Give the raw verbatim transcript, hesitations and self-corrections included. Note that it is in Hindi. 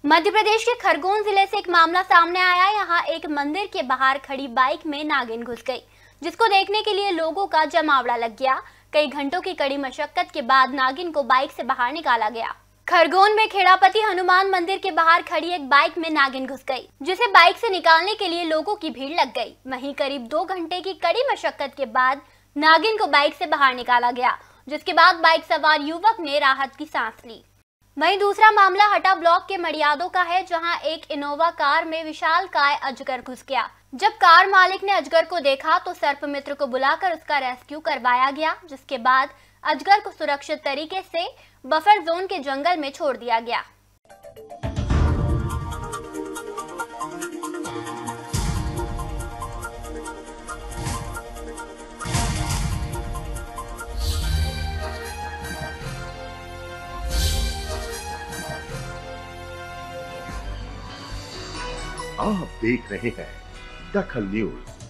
मध्य प्रदेश के खरगोन जिले से एक मामला सामने आया। यहाँ एक मंदिर के बाहर खड़ी बाइक में नागिन घुस गई, जिसको देखने के लिए लोगों का जमावड़ा लग गया। कई घंटों की कड़ी मशक्कत के बाद नागिन को बाइक से बाहर निकाला गया। खरगोन में खेड़ापति हनुमान मंदिर के बाहर खड़ी एक बाइक में नागिन घुस गई, जिसे बाइक से निकालने के लिए लोगों की भीड़ लग गई। वहीं करीब दो घंटे की कड़ी मशक्कत के बाद नागिन को बाइक से बाहर निकाला गया, जिसके बाद बाइक सवार युवक ने राहत की सांस ली। वहीं दूसरा मामला हटा ब्लॉक के मड़ियादों का है, जहां एक इनोवा कार में विशालकाय अजगर घुस गया। जब कार मालिक ने अजगर को देखा तो सर्प मित्र को बुलाकर उसका रेस्क्यू करवाया गया, जिसके बाद अजगर को सुरक्षित तरीके से बफर जोन के जंगल में छोड़ दिया गया। आप देख रहे हैं दखल न्यूज।